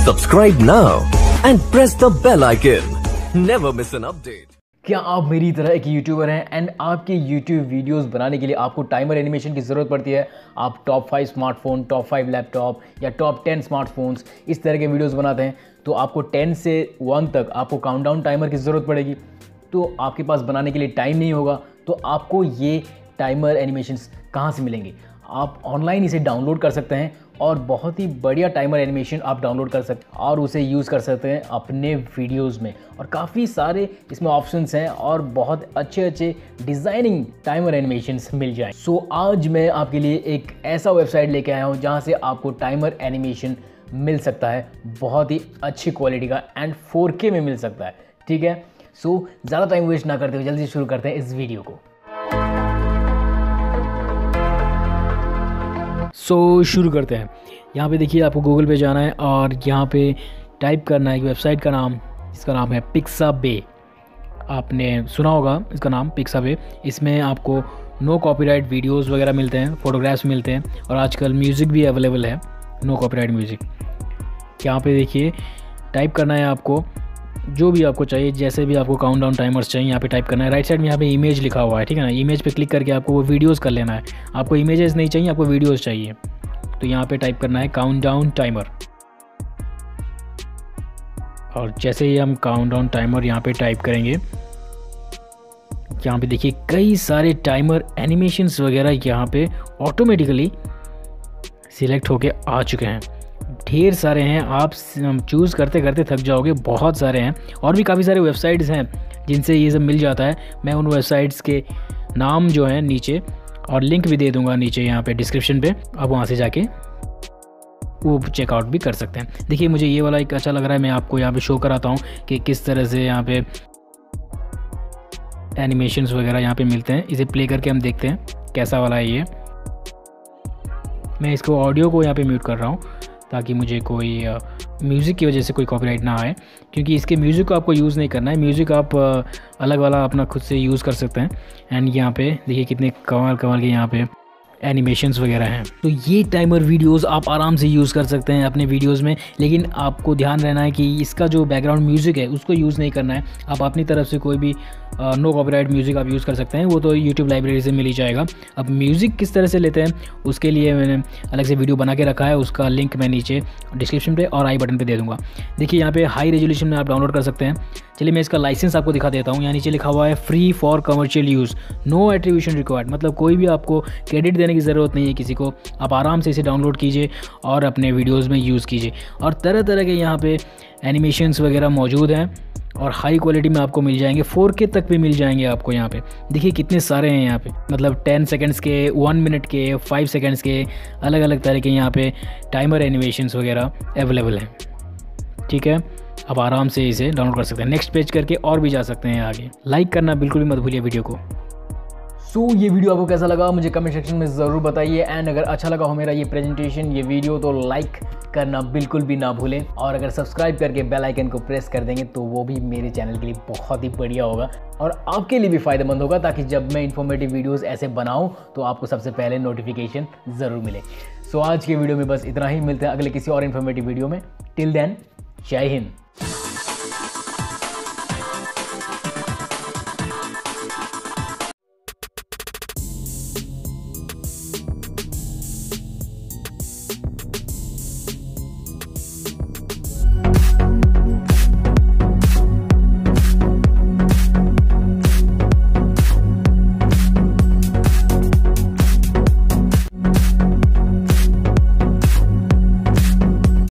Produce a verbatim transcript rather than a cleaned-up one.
Subscribe now and press the bell icon. Never miss an update. क्या आप मेरी तरह एक यूट्यूबर हैं एंड आपके यूट्यूब वीडियोस बनाने के लिए आपको टाइमर एनिमेशन की ज़रूरत पड़ती है। आप top five smartphone, top five laptop या टॉप टेन स्मार्टफोन्स इस तरह के वीडियोस बनाते हैं, तो आपको टेन से वन तक आपको काउंटडाउन टाइमर की ज़रूरत पड़ेगी। तो आपके पास बनाने के लिए टाइम नहीं होगा, तो आपको ये टाइमर एनिमेशंस कहाँ से मिलेंगे? आप ऑनलाइन इसे डाउनलोड कर सकते हैं और बहुत ही बढ़िया टाइमर एनिमेशन आप डाउनलोड कर सकते हैं और उसे यूज़ कर सकते हैं अपने वीडियोस में। और काफ़ी सारे इसमें ऑप्शंस हैं और बहुत अच्छे अच्छे डिज़ाइनिंग टाइमर एनिमेशंस मिल जाएं। सो so, आज मैं आपके लिए एक ऐसा वेबसाइट लेके आया हूँ जहाँ से आपको टाइमर एनिमेशन मिल सकता है, बहुत ही अच्छी क्वालिटी का एंड फोर के में मिल सकता है। ठीक है, सो so, ज़्यादा टाइम वेस्ट ना करते हुए जल्दी शुरू करते हैं इस वीडियो को। सो so, शुरू करते हैं। यहाँ पे देखिए, आपको गूगल पे जाना है और यहाँ पे टाइप करना है वेबसाइट का नाम। इसका नाम है पिक्साबे। आपने सुना होगा इसका नाम, पिक्साबे। इसमें आपको नो कॉपीराइट वीडियोस वगैरह मिलते हैं, फोटोग्राफ्स मिलते हैं और आजकल म्यूज़िक भी अवेलेबल है, नो कॉपीराइट म्यूज़िक। यहाँ पे देखिए, टाइप करना है आपको जो भी आपको चाहिए, जैसे भी आपको काउंटडाउन टाइमर्स चाहिए यहाँ पे टाइप करना है। राइट साइड में यहाँ पे इमेज लिखा हुआ है, ठीक है ना। इमेज पे क्लिक करके आपको वो वीडियोस कर लेना है। आपको इमेजेस नहीं चाहिए, आपको वीडियोस चाहिए, तो यहाँ पे टाइप करना है काउंटडाउन टाइमर। और जैसे ही हम काउंटडाउन टाइमर यहाँ पे टाइप करेंगे, यहाँ पे देखिए कई सारे टाइमर एनिमेशंस वगैरह यहाँ पे ऑटोमेटिकली सिलेक्ट होके आ चुके हैं। ढेर सारे हैं, आप चूज़ करते करते थक जाओगे, बहुत सारे हैं। और भी काफ़ी सारे वेबसाइट्स हैं जिनसे ये सब मिल जाता है। मैं उन वेबसाइट्स के नाम जो हैं नीचे और लिंक भी दे दूंगा नीचे यहाँ पे डिस्क्रिप्शन पे, आप वहाँ से जाके वो चेकआउट भी कर सकते हैं। देखिए, मुझे ये वाला एक अच्छा लग रहा है, मैं आपको यहाँ पे शो कराता हूँ कि किस तरह से यहाँ पे एनिमेशंस वगैरह यहाँ पे मिलते हैं। इसे प्ले करके हम देखते हैं कैसा वाला है ये। मैं इसको ऑडियो को यहाँ पे म्यूट कर रहा हूँ ताकि मुझे कोई म्यूज़िक की वजह से कोई कॉपीराइट ना आए, क्योंकि इसके म्यूज़िक को आपको यूज़ नहीं करना है। म्यूज़िक आप अलग वाला अपना खुद से यूज़ कर सकते हैं। एंड यहाँ पे देखिए कितने कमाल कमाल के यहाँ पे एनिमेशंस वगैरह हैं। तो ये टाइमर वीडियोस आप आराम से यूज़ कर सकते हैं अपने वीडियोस में, लेकिन आपको ध्यान रहना है कि इसका जो बैकग्राउंड म्यूज़िक है उसको यूज़ नहीं करना है। आप अपनी तरफ से कोई भी नो कॉपीराइट म्यूज़िक आप यूज़ कर सकते हैं, वो तो यूट्यूब लाइब्रेरी से मिल ही जाएगा। अब म्यूज़िक किस तरह से लेते हैं उसके लिए मैंने अलग से वीडियो बना के रखा है, उसका लिंक मैं नीचे डिस्क्रिप्शन पे और आई बटन पे दे दूँगा। देखिए, यहाँ पे हाई रेजोल्यूशन में आप डाउनलोड कर सकते हैं। चलिए मैं इसका लाइसेंस आपको दिखा देता हूँ। यहाँ नीचे लिखा हुआ है free for commercial use, no attribution required, मतलब कोई भी आपको क्रेडिट देने की ज़रूरत नहीं है किसी को। आप आराम से इसे डाउनलोड कीजिए और अपने वीडियोज़ में यूज़ कीजिए। और तरह तरह के यहाँ पे एनिमेशंस वगैरह मौजूद हैं और हाई क्वालिटी में आपको मिल जाएंगे, फोर के तक भी मिल जाएंगे आपको। यहाँ पे देखिए कितने सारे हैं यहाँ पे, मतलब टेन सेकंड्स के, वन मिनट के, फाइव सेकंड्स के, अलग अलग तरह के यहाँ पे टाइमर एनिमेशंस वगैरह अवेलेबल हैं। ठीक है, आप आराम से इसे डाउनलोड कर सकते हैं। नेक्स्ट पेज करके और भी जा सकते हैं आगे। लाइक करना बिल्कुल भी मत भूलिए वीडियो को। सो so, ये वीडियो आपको कैसा लगा मुझे कमेंट सेक्शन में ज़रूर बताइए। एंड अगर अच्छा लगा हो मेरा ये प्रेजेंटेशन, ये वीडियो, तो लाइक करना बिल्कुल भी ना भूलें। और अगर सब्सक्राइब करके बेल आइकन को प्रेस कर देंगे तो वो भी मेरे चैनल के लिए बहुत ही बढ़िया होगा और आपके लिए भी फ़ायदेमंद होगा, ताकि जब मैं इन्फॉर्मेटिव वीडियोस ऐसे बनाऊं तो आपको सबसे पहले नोटिफिकेशन ज़रूर मिले। सो so, आज के वीडियो में बस इतना ही। मिलते हैं अगले किसी और इन्फॉर्मेटिव वीडियो में। टिल देन, जय हिंद।